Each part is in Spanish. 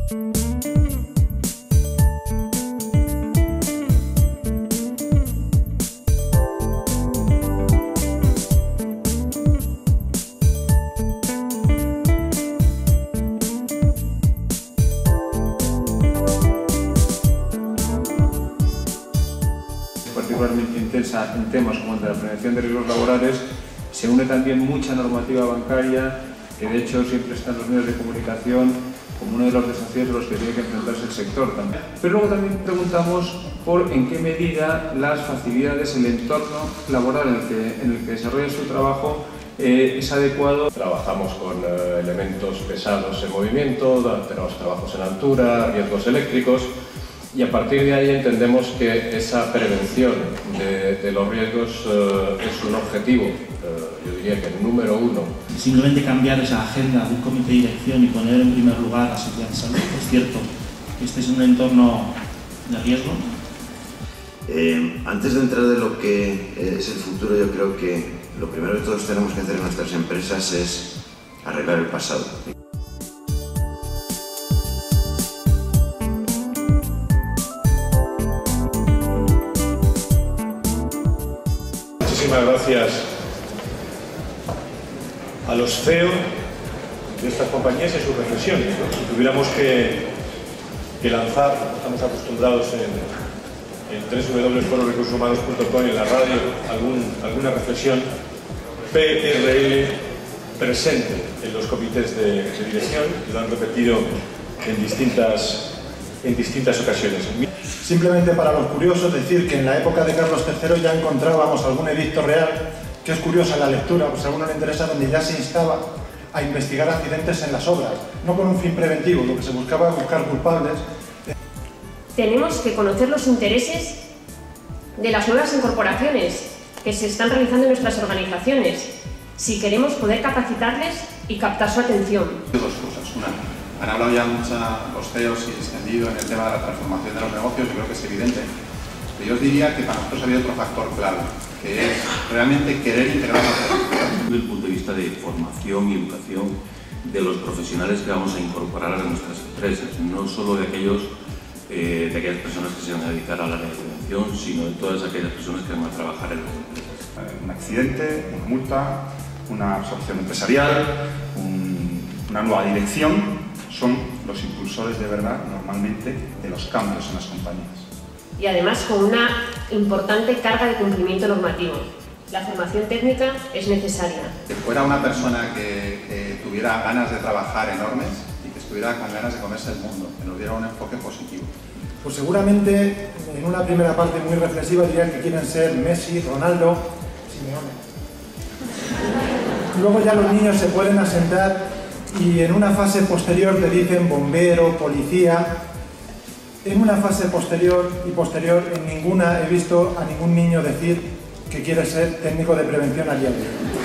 Particularmente intensa en temas como el de la prevención de riesgos laborales, se une también mucha normativa bancaria, que de hecho siempre está en los medios de comunicación como uno de los desafíos a los que tiene que enfrentarse el sector también. Pero luego también preguntamos por en qué medida las facilidades, el entorno laboral en el que desarrolla su trabajo es adecuado. Trabajamos con elementos pesados en movimiento, tenemos trabajos en altura, riesgos eléctricos, y a partir de ahí entendemos que esa prevención de los riesgos es un objetivo, yo diría que el número uno. Simplemente cambiar esa agenda de un comité de dirección y poner en primer lugar la seguridad en salud. Es cierto que este es un entorno de riesgo. Antes de entrar de lo que es el futuro, yo creo que lo primero que todos tenemos que hacer en nuestras empresas es arreglar el pasado. Muchísimas gracias a los CEO de estas compañías y sus reflexiones, ¿no? Si tuviéramos que lanzar, estamos acostumbrados en www.fororecursoshumanos.com y en la radio alguna reflexión, PRL presente en los comités de dirección, y lo han repetido en distintas ocasiones. Simplemente para los curiosos decir que en la época de Carlos III ya encontrábamos algún edicto real, que es curiosa la lectura, pues a alguno le interesa, donde ya se instaba a investigar accidentes en las obras, no con un fin preventivo, lo que se buscaba era buscar culpables. Tenemos que conocer los intereses de las nuevas incorporaciones que se están realizando en nuestras organizaciones, si queremos poder capacitarles y captar su atención. Dos cosas. Una, han hablado ya los CEOs y extendido en el tema de la transformación de los negocios, yo creo que es evidente. Pero yo os diría que para nosotros ha habido otro factor clave, que es realmente querer integrar la tecnología. Desde el punto de vista de formación y educación de los profesionales que vamos a incorporar a nuestras empresas, no solo de aquellas personas que se van a dedicar a la prevención, sino de todas aquellas personas que van a trabajar en las empresas. Un accidente, una multa, una absorción empresarial, una nueva dirección, son los impulsores de verdad, normalmente, de los cambios en las compañías. Y además con una importante carga de cumplimiento normativo. La formación técnica es necesaria. Que fuera una persona que tuviera ganas de trabajar enormes y que estuviera con ganas de comerse el mundo, que nos diera un enfoque positivo. Pues seguramente, en una primera parte muy reflexiva, dirían que quieren ser Messi, Ronaldo, Simeone. Luego ya los niños se pueden asentar y en una fase posterior te dicen bombero, policía. En una fase posterior en ninguna he visto a ningún niño decir que quiere ser técnico de prevención a día de hoy.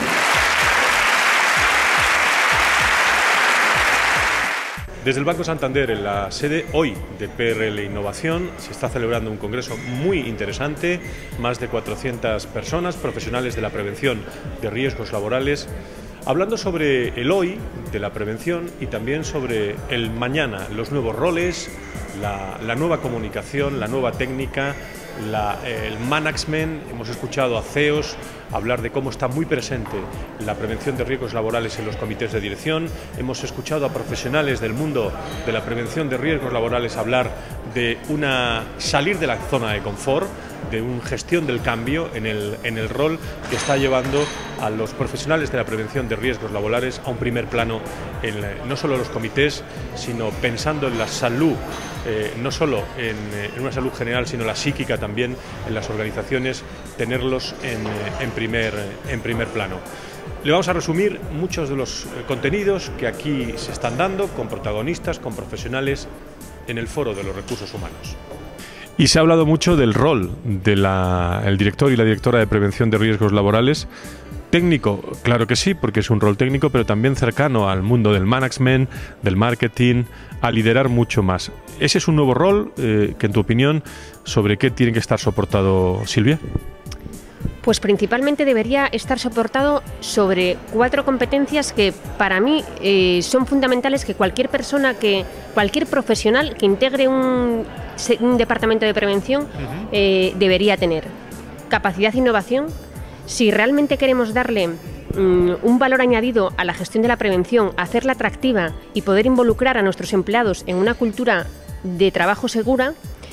Desde el Banco Santander, en la sede hoy de PRL Innovación, se está celebrando un congreso muy interesante, más de 400 personas, profesionales de la prevención de riesgos laborales, hablando sobre el hoy de la prevención y también sobre el mañana, los nuevos roles, la nueva comunicación, la nueva técnica, el management. Hemos escuchado a CEOs hablar de cómo está muy presente la prevención de riesgos laborales en los comités de dirección. Hemos escuchado a profesionales del mundo de la prevención de riesgos laborales hablar de salir de la zona de confort, de una gestión del cambio en el rol que está llevando a los profesionales de la prevención de riesgos laborales a un primer plano, no solo en los comités, sino pensando en la salud, no solo en una salud general, sino la psíquica también en las organizaciones, tenerlos en primer plano. Le vamos a resumir muchos de los contenidos que aquí se están dando con protagonistas, con profesionales en el Foro de los Recursos Humanos. Y se ha hablado mucho del rol del director y la directora de prevención de riesgos laborales. Técnico, claro que sí, porque es un rol técnico, pero también cercano al mundo del management, del marketing, a liderar mucho más. ¿Ese es un nuevo rol que, en tu opinión, sobre qué tiene que estar soportado, Silvia? Pues principalmente debería estar soportado sobre 4 competencias que para mí son fundamentales, que cualquier profesional que integre un departamento de prevención debería tener. Capacidad e innovación. Si realmente queremos darle un valor añadido a la gestión de la prevención, hacerla atractiva y poder involucrar a nuestros empleados en una cultura de trabajo segura,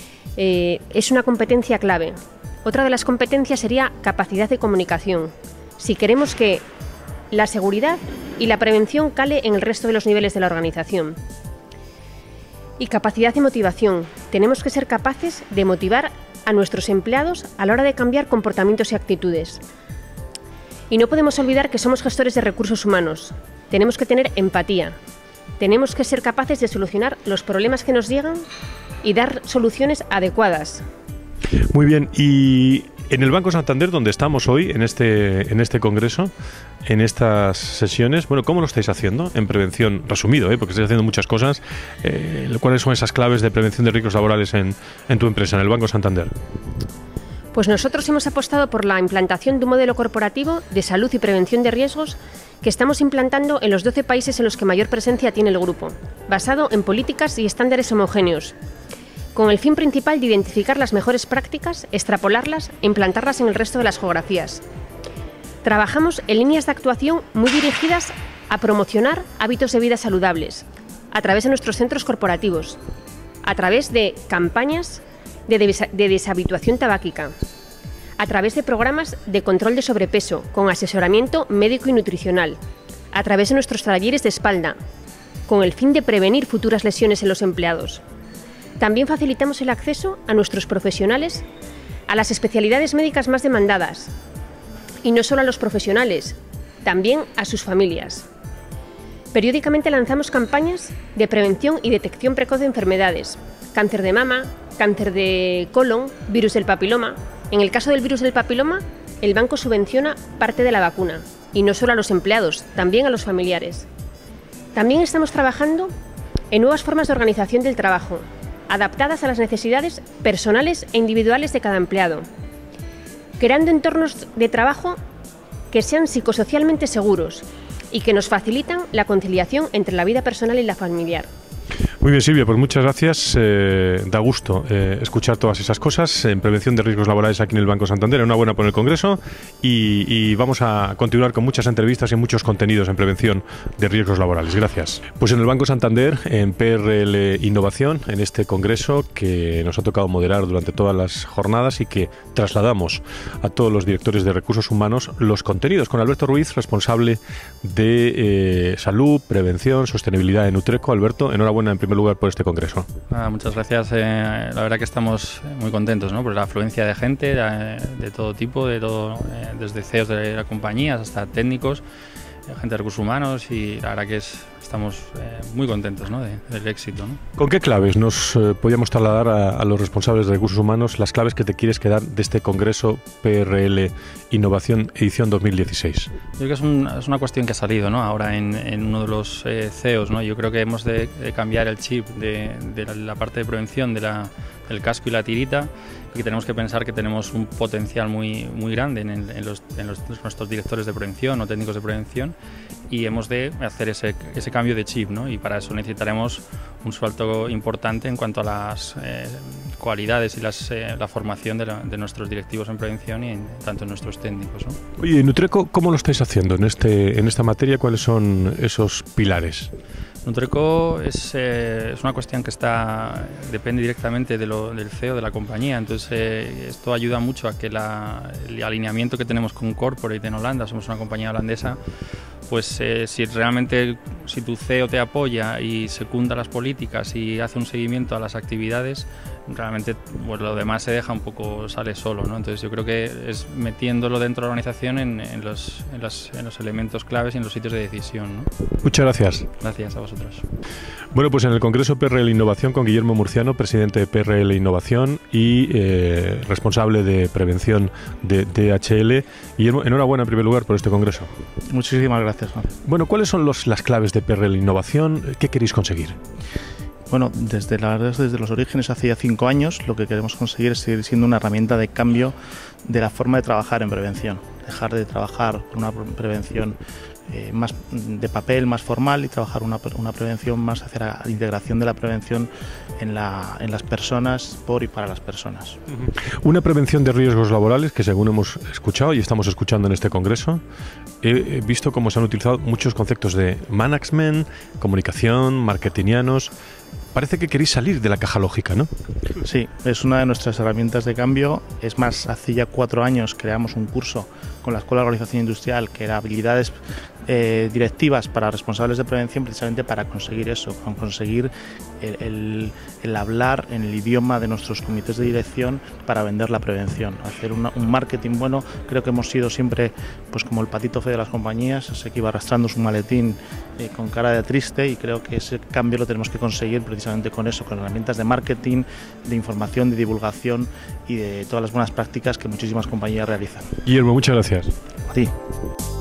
es una competencia clave. Otra de las competencias sería capacidad de comunicación. Si queremos que la seguridad y la prevención cale en el resto de los niveles de la organización. Y capacidad de motivación. Tenemos que ser capaces de motivar a nuestros empleados a la hora de cambiar comportamientos y actitudes. Y no podemos olvidar que somos gestores de recursos humanos. Tenemos que tener empatía. Tenemos que ser capaces de solucionar los problemas que nos llegan y dar soluciones adecuadas. Muy bien, y en el Banco Santander, donde estamos hoy, en este congreso, en estas sesiones, bueno, ¿cómo lo estáis haciendo en prevención? Resumido, porque estáis haciendo muchas cosas. ¿Cuáles son esas claves de prevención de riesgos laborales en tu empresa, en el Banco Santander? Pues nosotros hemos apostado por la implantación de un modelo corporativo de salud y prevención de riesgos que estamos implantando en los 12 países en los que mayor presencia tiene el grupo, basado en políticas y estándares homogéneos, con el fin principal de identificar las mejores prácticas, extrapolarlas e implantarlas en el resto de las geografías. Trabajamos en líneas de actuación muy dirigidas a promocionar hábitos de vida saludables, a través de nuestros centros corporativos, a través de campañas de deshabituación tabáquica, a través de programas de control de sobrepeso con asesoramiento médico y nutricional, a través de nuestros talleres de espalda, con el fin de prevenir futuras lesiones en los empleados. También facilitamos el acceso a nuestros profesionales a las especialidades médicas más demandadas, y no solo a los profesionales, también a sus familias. Periódicamente lanzamos campañas de prevención y detección precoz de enfermedades, cáncer de mama, cáncer de colon, virus del papiloma. En el caso del virus del papiloma, el banco subvenciona parte de la vacuna, y no solo a los empleados, también a los familiares. También estamos trabajando en nuevas formas de organización del trabajo, adaptadas a las necesidades personales e individuales de cada empleado, creando entornos de trabajo que sean psicosocialmente seguros y que nos facilitan la conciliación entre la vida personal y la familiar. Muy bien, Silvia, pues muchas gracias. Da gusto escuchar todas esas cosas en prevención de riesgos laborales aquí en el Banco Santander. Enhorabuena por el Congreso y vamos a continuar con muchas entrevistas y muchos contenidos en prevención de riesgos laborales. Gracias. Pues en el Banco Santander, en PRL Innovación, en este Congreso que nos ha tocado moderar durante todas las jornadas y que trasladamos a todos los directores de recursos humanos los contenidos con Alberto Ruiz, responsable de salud, prevención, sostenibilidad en Nutreco. Alberto, enhorabuena en primer lugar por este congreso. Muchas gracias. La verdad que estamos muy contentos, ¿no? Por la afluencia de gente de todo tipo, desde CEOs de las compañías hasta técnicos, gente de recursos humanos, y la verdad que estamos muy contentos, ¿no? del éxito, ¿no? ¿Con qué claves nos podíamos trasladar a los responsables de recursos humanos las claves que te quieres quedar de este Congreso PRL Innovación edición 2016? Yo creo que es una cuestión que ha salido, ¿no? Ahora en uno de los CEOs, ¿no? Yo creo que hemos de cambiar el chip de la parte de prevención del casco y la tirita, y que tenemos que pensar que tenemos un potencial muy grande en nuestros directores de prevención o técnicos de prevención, y hemos de hacer ese cambio de chip, ¿no? Y para eso necesitaremos un salto importante en cuanto a las cualidades y la formación de nuestros directivos en prevención y tanto en nuestros técnicos, ¿no? Oye, en Nutreco, ¿cómo lo estáis haciendo en esta materia? ¿Cuáles son esos pilares? Nutreco es una cuestión que depende directamente del CEO de la compañía, entonces esto ayuda mucho a que el alineamiento que tenemos con Corporate en Holanda, somos una compañía holandesa, pues si tu CEO te apoya y secunda las políticas y hace un seguimiento a las actividades, realmente pues lo demás sale solo, ¿no? Entonces yo creo que es metiéndolo dentro de la organización en los elementos claves y en los sitios de decisión, ¿no? Muchas gracias. Gracias a vosotros. Bueno, pues en el Congreso PRL Innovación con Guillermo Murciano, presidente de PRL Innovación y responsable de prevención de DHL. Guillermo, enhorabuena en primer lugar por este Congreso. Muchísimas gracias. Bueno, ¿cuáles son las claves de PRL Innovación? ¿Qué queréis conseguir? Bueno, desde los orígenes, hace ya 5 años, lo que queremos conseguir es seguir siendo una herramienta de cambio de la forma de trabajar en prevención. Dejar de trabajar una prevención más de papel, más formal, y trabajar una prevención más hacia la integración de la prevención en las personas, por y para las personas. Una prevención de riesgos laborales que, según hemos escuchado y estamos escuchando en este congreso, he visto cómo se han utilizado muchos conceptos de management, comunicación, marketingianos. Parece que queréis salir de la caja lógica, ¿no? Sí, es una de nuestras herramientas de cambio. Es más, hace ya 4 años creamos un curso con la Escuela de Organización Industrial que era habilidades directivas para responsables de prevención, precisamente para conseguir eso, para conseguir el hablar en el idioma de nuestros comités de dirección para vender la prevención, hacer un marketing bueno. Creo que hemos sido siempre pues como el patito feo de las compañías, ese que iba arrastrando su maletín con cara de triste, y creo que ese cambio lo tenemos que conseguir precisamente con eso, con herramientas de marketing, de información, de divulgación y de todas las buenas prácticas que muchísimas compañías realizan. Guillermo, muchas gracias. A ti.